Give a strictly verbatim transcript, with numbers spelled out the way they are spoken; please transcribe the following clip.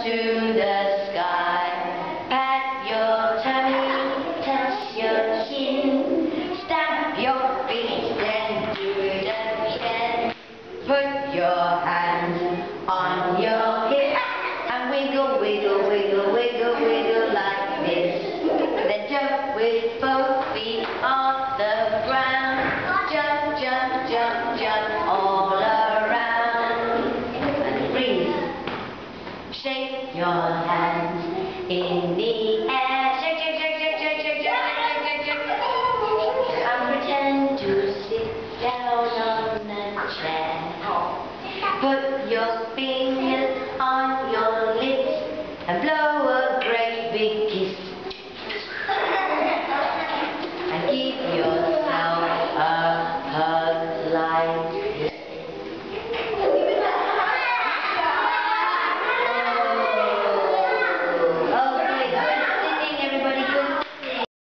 to the sky. Pat your tummy, touch your chin, stamp your feet, then do it again. Put your hands on your hips and wiggle, wiggle, wiggle, wiggle, wiggle like this. Then jump with both feet off the ground. Jump, jump, jump, jump all around. And breathe. Shake your hands in the air. Shake, shake, shake, shake, shake, shake, shake, shake, shake, shake. And pretend to sit down on a chair. Put your fingers on your lips and blow.